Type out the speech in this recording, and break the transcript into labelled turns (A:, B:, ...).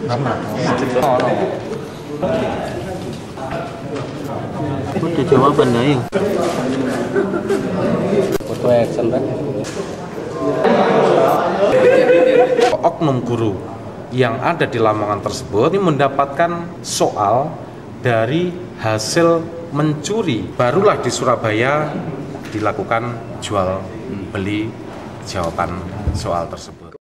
A: Udah jawaban Aing.
B: Foto action kan?
C: Oknum guru yang ada di Lamongan tersebut ini mendapatkan soal dari hasil mencuri. Barulah di Surabaya dilakukan jual beli jawaban soal tersebut.